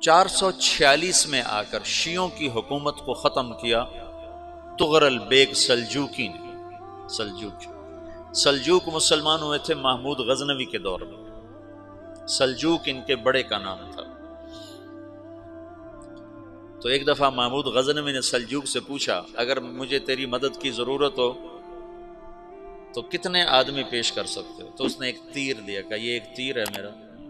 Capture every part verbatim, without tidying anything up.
چار سو چھیالیس میں آ کر شیعوں کی حکومت کو ختم کیا تغرل بیگ سلجوکی نے۔ سلجوک سلجوک مسلمان ہوئے تھے محمود غزنوی کے دور میں، سلجوک ان کے بڑے کا نام تھا۔ تو ایک دفعہ محمود غزنوی نے سلجوک سے پوچھا اگر مجھے تیری مدد کی ضرورت ہو تو کتنے آدمی پیش کر سکتے ہو؟ تو اس نے ایک تیر دیا، کہا یہ ایک تیر ہے میرا،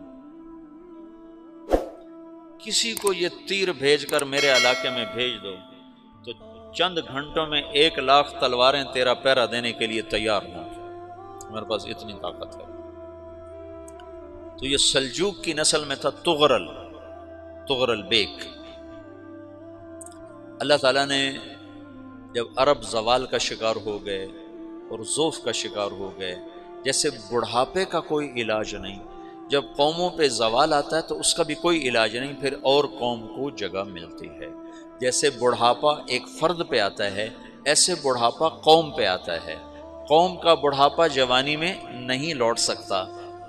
کسی کو یہ تیر بھیج کر میرے علاقے میں بھیج دو تو چند گھنٹوں میں ایک لاکھ تلواریں تیرا پہرا دینے کے لیے تیار ہوں، میرے پاس اتنی طاقت ہے۔ تو یہ سلجوک کی نسل میں تھا تغرل، تغرل بیگ۔ اللہ تعالیٰ نے جب عرب زوال کا شکار ہو گئے اور ضعف کا شکار ہو گئے، جیسے بڑھاپے کا کوئی علاج نہیں، جب قوموں پہ زوال آتا ہے تو اس کا بھی کوئی علاج نہیں، پھر اور قوم کو جگہ ملتی ہے۔ جیسے بڑھاپا ایک فرد پہ آتا ہے، ایسے بڑھاپا قوم پہ آتا ہے۔ قوم کا بڑھاپا جوانی میں نہیں لوٹ سکتا،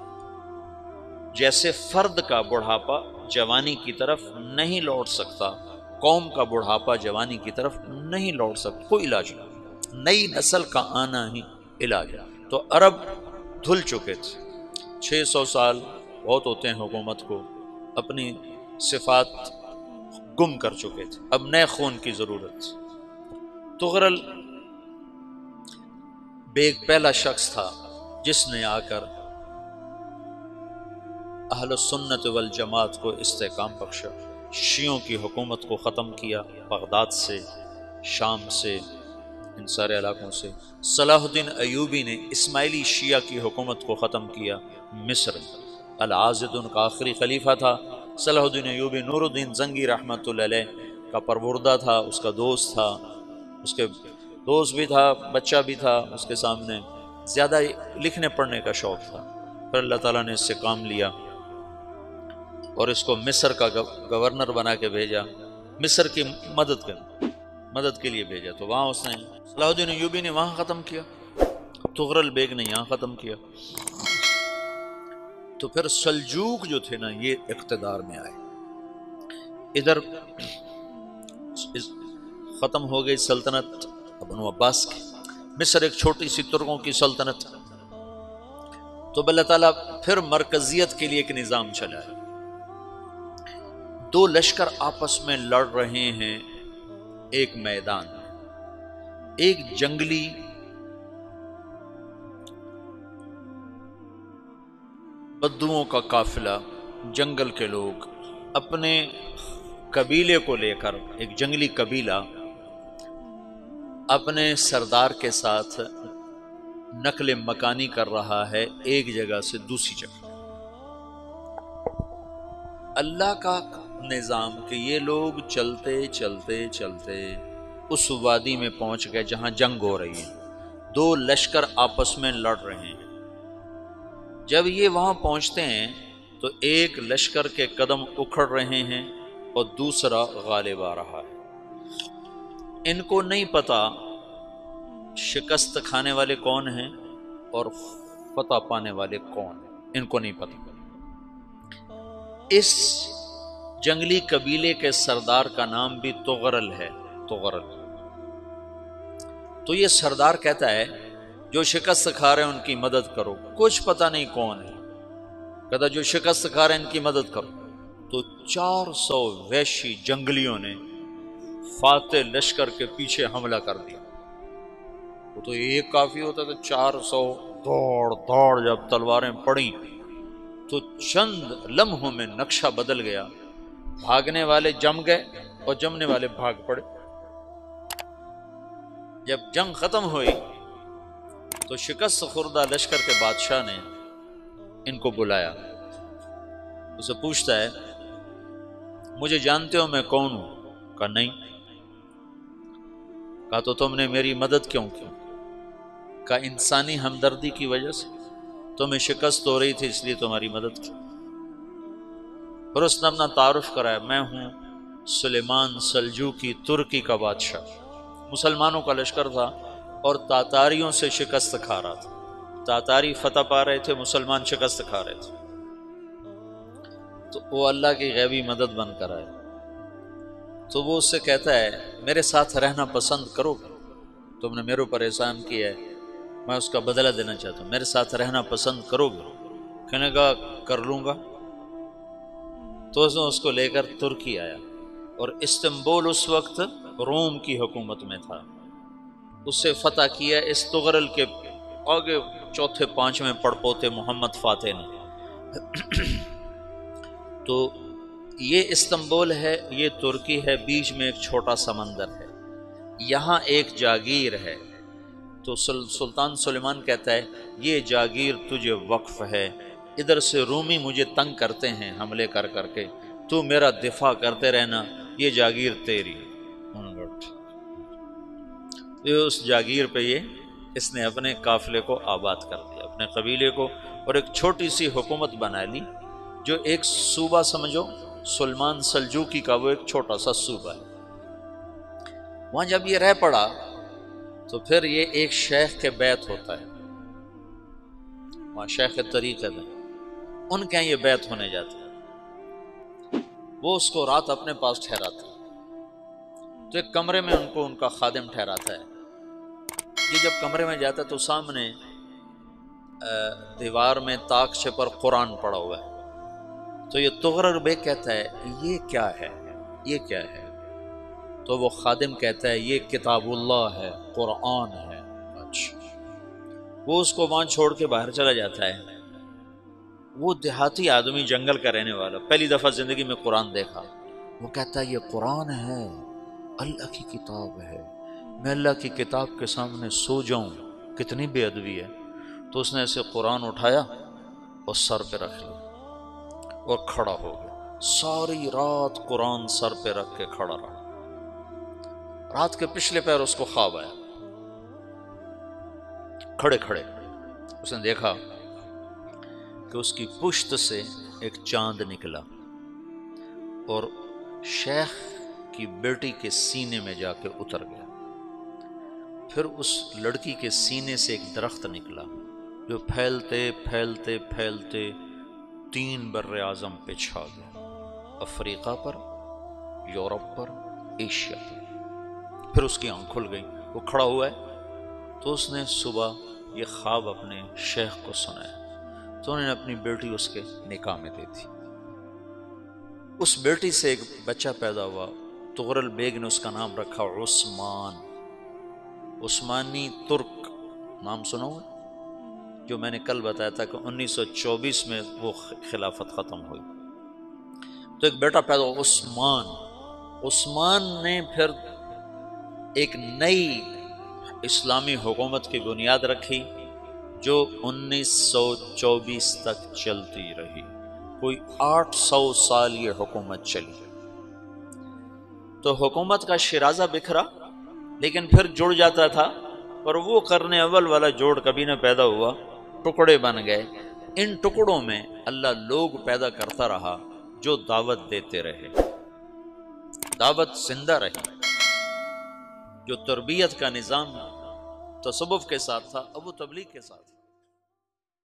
جیسے فرد کا بڑھاپا جوانی کی طرف نہیں لوٹ سکتا، قوم کا بڑھاپا جوانی کی طرف نہیں لوٹ سکتا، کوئی علاج نہیں، نئی نسل کا آنا ہی علاج ہے۔ تو عرب دھل چکے تھے، چھ سو سال بہت ہوتے ہیں حکومت کو، اپنی صفات گم کر چکے تھے، اب نئے خون کی ضرورت تھی۔ تغرل بیگ پہلا شخص تھا جس نے آ کر اہل سنت والجماعت کو استحکام بخشا، شیعوں کی حکومت کو ختم کیا، بغداد سے، شام سے، ان سارے علاقوں سے۔ صلاح الدین ایوبی نے اسماعیلی شیعہ کی حکومت کو ختم کیا، مصر۔ العاضد ان کا آخری خلیفہ تھا۔ صلاح الدین ایوبی نور الدین زنگی رحمۃ اللہ علیہ کا پروردہ تھا، اس کا دوست تھا، اس کے دوست بھی تھا، بچہ بھی تھا اس کے سامنے، زیادہ لکھنے پڑھنے کا شوق تھا۔ پھر اللہ تعالیٰ نے اس سے کام لیا اور اس کو مصر کا گورنر بنا کے بھیجا، مصر کی مدد کر مدد کے لیے بھیجا۔ تو وہاں اس نے صلاح الدین ایوبی نے وہاں ختم کیا، تغرل بیگ نے یہاں ختم کیا۔ تو پھر سلجوک جو تھے نا یہ اقتدار میں آئے، ادھر ختم ہو گئی سلطنت بنو عباس کی، مصر ایک چھوٹی سی ترکوں کی سلطنت۔ تو اللہ تعالیٰ پھر مرکزیت کے لیے ایک نظام چلائے، دو لشکر آپس میں لڑ رہے ہیں ایک میدان میں، ایک جنگلی بدوؤں کا قافلہ، جنگل کے لوگ اپنے قبیلے کو لے کر، ایک جنگلی قبیلہ اپنے سردار کے ساتھ نقل مکانی کر رہا ہے ایک جگہ سے دوسری جگہ۔ اللہ کا نظام کہ یہ لوگ چلتے چلتے چلتے اس وادی میں پہنچ گئے جہاں جنگ ہو رہی ہے، دو لشکر آپس میں لڑ رہے ہیں۔ جب یہ وہاں پہنچتے ہیں تو ایک لشکر کے قدم اکھڑ رہے ہیں اور دوسرا غالب آ رہا ہے۔ ان کو نہیں پتا شکست کھانے والے کون ہیں اور فتح پانے والے کون ہیں، ان کو نہیں پتا۔ اس جنگلی قبیلے کے سردار کا نام بھی تغرل ہے، تغرل۔ تو یہ سردار کہتا ہے جو شکست کھا رہے ہیں ان کی مدد کرو، کچھ پتہ نہیں کون ہے، کہتا جو شکست کھا رہے ہیں ان کی مدد کرو۔ تو چار سو وحشی جنگلیوں نے فاتح لشکر کے پیچھے حملہ کر دیا۔ وہ تو ایک کافی ہوتا تھا، چار سو دوڑ دوڑ جب تلواریں پڑیں تو چند لمحوں میں نقشہ بدل گیا، بھاگنے والے جم گئے اور جمنے والے بھاگ پڑے۔ جب جنگ ختم ہوئی تو شکست خوردہ لشکر کے بادشاہ نے ان کو بلایا، اسے پوچھتا ہے مجھے جانتے ہو میں کون ہوں؟ کہا نہیں۔ کہا تو تم نے میری مدد کیوں کی؟ کہا انسانی ہمدردی کی وجہ سے، تمہیں شکست ہو رہی تھی اس لیے تمہاری مدد کی۔ پھر اس نے اپنا تعارف کرایا، میں ہوں سلیمان سلجوکی، ترکی کا بادشاہ۔ مسلمانوں کا لشکر تھا اور تاتاریوں سے شکست کھا رہا تھا، تاتاری فتح پا رہے تھے، مسلمان شکست کھا رہے تھے۔ تو وہ اللہ کی غیبی مدد بن کر آئے، تو وہ اس سے کہتا ہے میرے ساتھ رہنا پسند کرو گے؟ تم نے میرے اوپر احسان کیا ہے، میں اس کا بدلہ دینا چاہتا ہوں، میرے ساتھ رہنا پسند کرو گے؟ کہنے کا کر لوں گا۔ تو اس نے اس کو لے کر ترکی آیا، اور استنبول اس وقت روم کی حکومت میں تھا، اس سے فتح کیا اس تغرل کے آگے چوتھے پانچویں پڑپوتے محمد فاتح نے۔ تو یہ استنبول ہے، یہ ترکی ہے، بیچ میں ایک چھوٹا سمندر ہے، یہاں ایک جاگیر ہے۔ تو سلطان سلیمان کہتا ہے یہ جاگیر تجھے وقف ہے، ادھر سے رومی مجھے تنگ کرتے ہیں حملے کر کر کے، تو میرا دفاع کرتے رہنا، یہ جاگیر تیری۔ یہ اس جاگیر پہ یہ اس نے اپنے قافلے کو آباد کر دیا، اپنے قبیلے کو، اور ایک چھوٹی سی حکومت بنا لی، جو ایک صوبہ سمجھو سلمان سلجوقی کا، وہ ایک چھوٹا سا صوبہ ہے۔ وہاں جب یہ رہ پڑا تو پھر یہ ایک شیخ کے بیت ہوتا ہے، وہاں شیخ طریقت ہے، ان کے یہ بیت ہونے جاتا ہے، وہ اس کو رات اپنے پاس ٹھہراتا ہے، تو ایک کمرے میں ان کو ان کا خادم ٹھہراتا ہے۔ یہ جب کمرے میں جاتا ہے تو سامنے دیوار میں تاکچے پر قرآن پڑا ہوا ہے، تو یہ تغرل بیگ کہتا ہے یہ کیا ہے، یہ کیا ہے؟ تو وہ خادم کہتا ہے یہ کتاب اللہ ہے، قرآن ہے۔ اچھا، وہ اس کو وہاں چھوڑ کے باہر چلا جاتا ہے۔ وہ دیہاتی آدمی، جنگل کا رہنے والا، پہلی دفعہ زندگی میں قرآن دیکھا، وہ کہتا ہے یہ قرآن ہے، اللہ کی کتاب ہے، میں اللہ کی کتاب کے سامنے سو جاؤں، کتنی بے ادبی ہے۔ تو اس نے ایسے قرآن اٹھایا اور سر پہ رکھ لیا اور کھڑا ہو گیا، ساری رات قرآن سر پہ رکھ کے کھڑا رہا۔ رات کے پچھلے پہر اس کو خواب آیا، کھڑے کھڑے اس نے دیکھا کہ اس کی پشت سے ایک چاند نکلا اور شیخ کی بیٹی کے سینے میں جا کے اتر گیا۔ پھر اس لڑکی کے سینے سے ایک درخت نکلا جو پھیلتے پھیلتے پھیلتے تین بر اعظم پہ چھا گیا، افریقہ پر، یورپ پر، ایشیا پر۔ پھر اس کی آنکھ کھل گئی، وہ کھڑا ہوا ہے، تو اس نے صبح یہ خواب اپنے شیخ کو سنایا، تو انہوں نے اپنی بیٹی اس کے نکاح میں دی تھی۔ اس بیٹی سے ایک بچہ پیدا ہوا، تغرل بیگ نے اس کا نام رکھا عثمان، عثمانی ترک نام سنا ہوا، جو میں نے کل بتایا تھا کہ انیس سو چوبیس میں وہ خلافت ختم ہوئی۔ تو ایک بیٹا پیدا ہوا عثمان۔ عثمان نے پھر ایک نئی اسلامی حکومت کی بنیاد رکھی جو انیس سو چوبیس تک چلتی رہی، کوئی آٹھ سو سال یہ حکومت چلی۔ تو حکومت کا شیرازہ بکھرا، لیکن پھر جڑ جاتا تھا، پر وہ قرن اول والا جوڑ کبھی نہ پیدا ہوا، ٹکڑے بن گئے۔ ان ٹکڑوں میں اللہ لوگ پیدا کرتا رہا جو دعوت دیتے رہے، دعوت زندہ رہی۔ جو تربیت کا نظام تصوف کے ساتھ تھا، اب وہ تبلیغ کے ساتھ۔